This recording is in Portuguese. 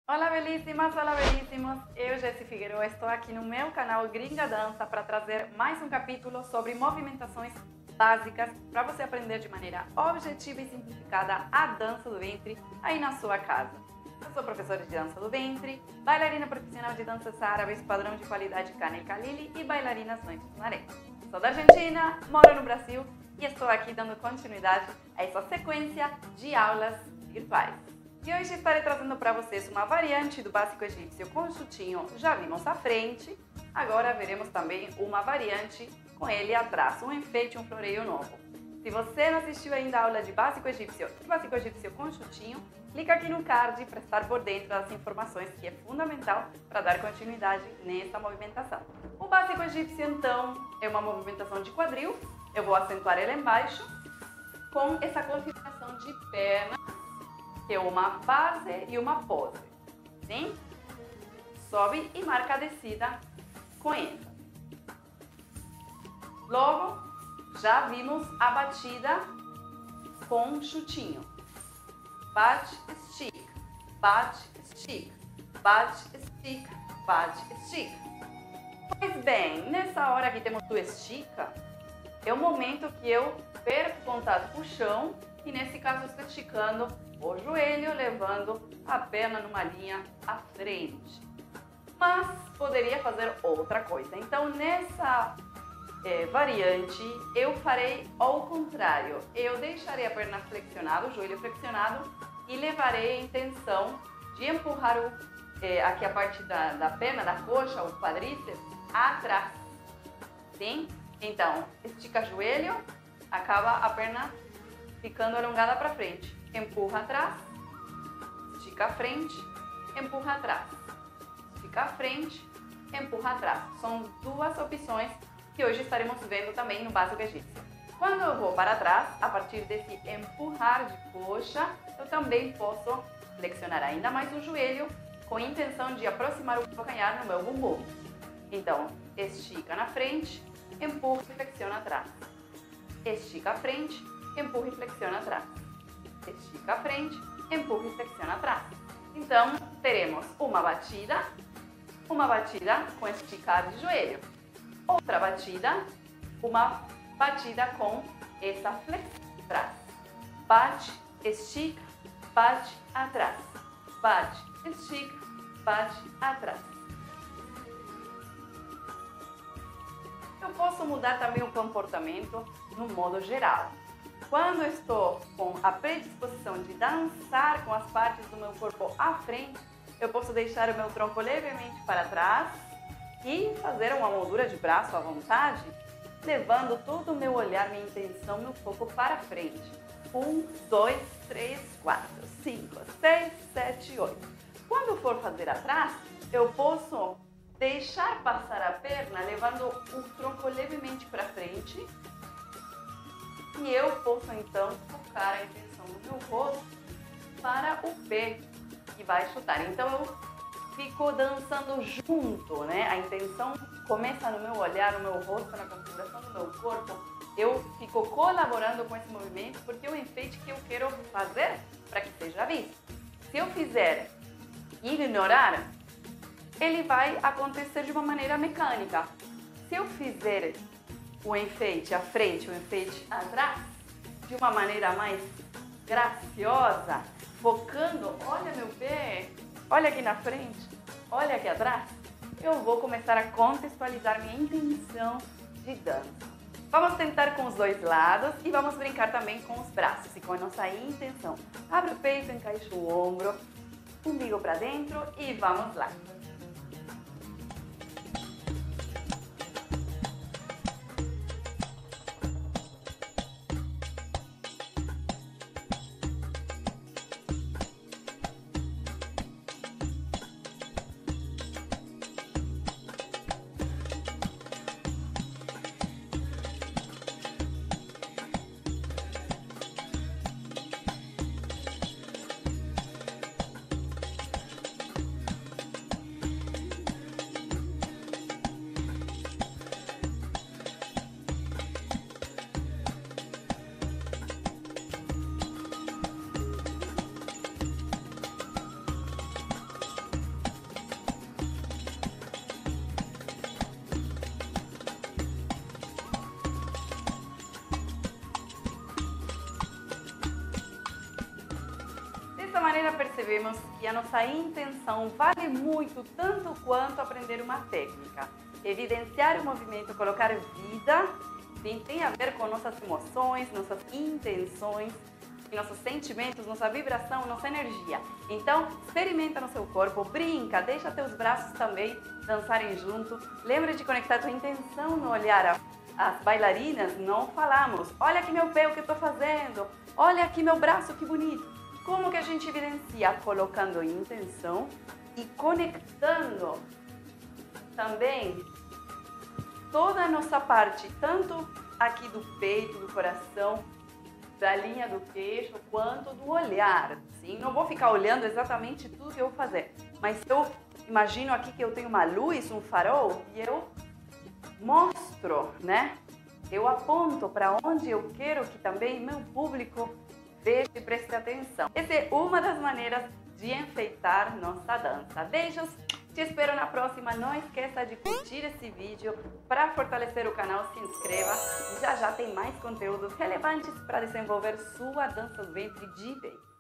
Olá, belíssimas! Olá, belíssimos! Eu, Jessi Figueiredo, estou aqui no meu canal Gringa Dança para trazer mais um capítulo sobre movimentações básicas para você aprender de maneira objetiva e simplificada a dança do ventre aí na sua casa. Eu sou professora de dança do ventre, bailarina profissional de danças árabes, padrão de qualidade Cana e Kalili e bailarina Noites Maré. Sou da Argentina, moro no Brasil e estou aqui dando continuidade a essa sequência de aulas virtuais. E hoje estarei trazendo para vocês uma variante do básico egípcio com chutinho, já vimos à frente. Agora veremos também uma variante com ele atrás, um enfeite, um floreio novo. Se você não assistiu ainda a aula de básico egípcio e básico egípcio com chutinho, clica aqui no card para estar por dentro das informações que é fundamental para dar continuidade nessa movimentação. O básico egípcio, então, é uma movimentação de quadril. Eu vou acentuar ele embaixo com essa configuração de perna, que é uma base e uma pose, sim? Sobe e marca a descida com ênfase. Logo, já vimos a batida com chutinho. Bate, estica, bate, estica, bate, estica, bate, estica. Pois bem, nessa hora que temos o estica, é o momento que eu perco contato com o chão e nesse caso estou esticando o joelho, levando a perna numa linha à frente. Mas poderia fazer outra coisa. Então, nessa variante, eu farei ao contrário. Eu deixarei a perna flexionada, o joelho flexionado, e levarei a intenção de empurrar aqui a parte da perna, da coxa, o quadríceps, atrás. Sim? Então, estica o joelho, acaba a perna ficando alongada para frente. Empurra atrás, estica a frente, empurra atrás, estica a frente, empurra atrás. São duas opções que hoje estaremos vendo também no básico egípcio. Quando eu vou para trás, a partir desse empurrar de coxa, eu também posso flexionar ainda mais o joelho com a intenção de aproximar o calcanhar no meu bumbum. Então, estica na frente, empurra e flexiona atrás. Estica a frente, empurra e flexiona atrás. Estica a frente, empurra e flexiona atrás. Então, teremos uma batida com esticar de joelho. Outra batida, uma batida com essa flexão atrás. Bate, estica, bate, atrás. Bate, estica, bate, atrás. Eu posso mudar também o comportamento no modo geral. Quando eu estou com a predisposição de dançar com as partes do meu corpo à frente, eu posso deixar o meu tronco levemente para trás e fazer uma moldura de braço à vontade, levando todo o meu olhar, minha intenção, meu foco para frente. 1, 2, 3, 4, 5, 6, 7, 8. Quando for fazer atrás, eu posso deixar passar a perna, levando o tronco levemente para frente. E eu posso então focar a intenção do meu rosto para o pé que vai chutar. Então eu fico dançando junto, né? A intenção começa no meu olhar, no meu rosto, na configuração do meu corpo. Eu fico colaborando com esse movimento porque é o enfeite que eu quero fazer para que seja visto. Se eu fizer ignorar, ele vai acontecer de uma maneira mecânica. Se eu fizer o enfeite à frente, o enfeite atrás, de uma maneira mais graciosa, focando, olha meu pé, olha aqui na frente, olha aqui atrás, eu vou começar a contextualizar minha intenção de dança. Vamos tentar com os dois lados e vamos brincar também com os braços e com a nossa intenção. Abre o peito, encaixa o ombro, umbigo para dentro e vamos lá. percebemos que a nossa intenção vale muito, tanto quanto aprender uma técnica. Evidenciar o movimento, colocar vida, tem a ver com nossas emoções, nossas intenções, nossos sentimentos, nossa vibração, nossa energia. Então, experimenta no seu corpo, brinca, deixa teus braços também dançarem junto. Lembra de conectar tua intenção no olhar. As bailarinas não falamos, olha aqui meu pé, o que eu estou fazendo, olha aqui meu braço, que bonito. Como que a gente evidencia? Colocando intenção e conectando também toda a nossa parte, tanto aqui do peito, do coração, da linha do queixo, quanto do olhar. Sim? Não vou ficar olhando exatamente tudo que eu vou fazer, mas eu imagino aqui que eu tenho uma luz, um farol, e eu mostro, né? Eu aponto para onde eu quero que também meu público veja e preste atenção. Essa é uma das maneiras de enfeitar nossa dança. Beijos! Te espero na próxima. Não esqueça de curtir esse vídeo. Para fortalecer o canal, se inscreva. Já já tem mais conteúdos relevantes para desenvolver sua dança do ventre de vez.